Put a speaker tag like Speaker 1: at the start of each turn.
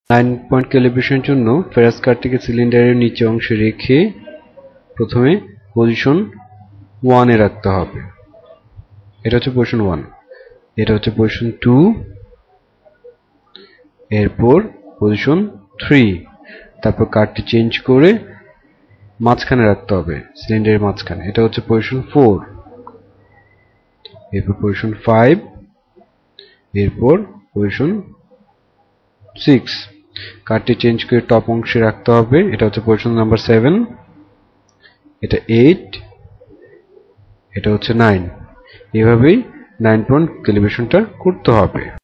Speaker 1: 9 point ক্যালিব্রেশনের জন্য ferrous কার্ডটিকে সিলিন্ডারের নিচে অংশে রেখে প্রথমে পজিশন 1 এ রাখতে হবে। এটা হচ্ছে পজিশন 1, এটা হচ্ছে পজিশন 2, এরপর পজিশন 3। তারপর কার্ডটি চেঞ্জ করে মাঝখানে রাখতে হবে, সিলিন্ডারের মাঝখানে। এটা হচ্ছে পজিশন 4, এরপর পজিশন 5, এরপর পজিশন 6। কার্ডটি চেঞ্জ করে টপ অংশে রাখতে হবে। এটা হচ্ছে পজিশন নাম্বার 7, এটা 8, এটা হচ্ছে 9। এভাবেই 9 পয়েন্ট ক্যালিব্রেশনটা করতে হবে।